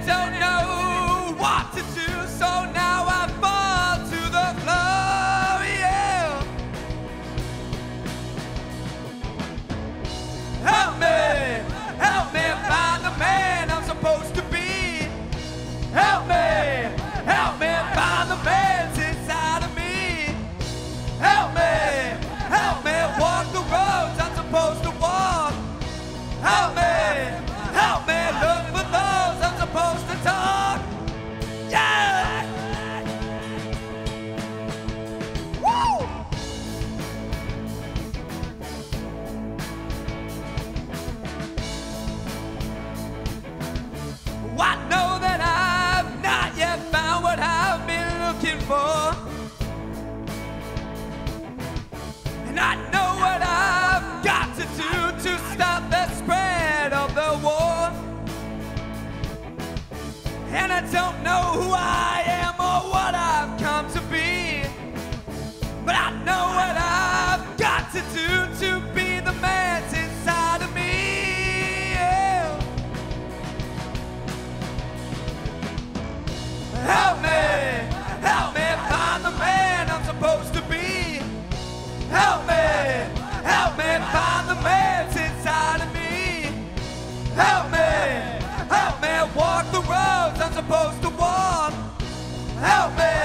don't know what to do, so now I fall to the floor, yeah. Help me find the man I'm supposed to be. Help me find the man's inside of me. Help me walk the roads I'm supposed to walk. Help me look for those I'm supposed to talk. Yeah! Woo! I know that I've not yet found what I've been looking for. And I know what I've got to do to stop the spread of the war. And I don't know who I am or what I've come to be, but I know what I've got to do to be the man's inside of me. Yeah. Help me find the man I'm supposed to be. Help me find the man's inside of me. Help me walk the roads I'm supposed to walk. Help me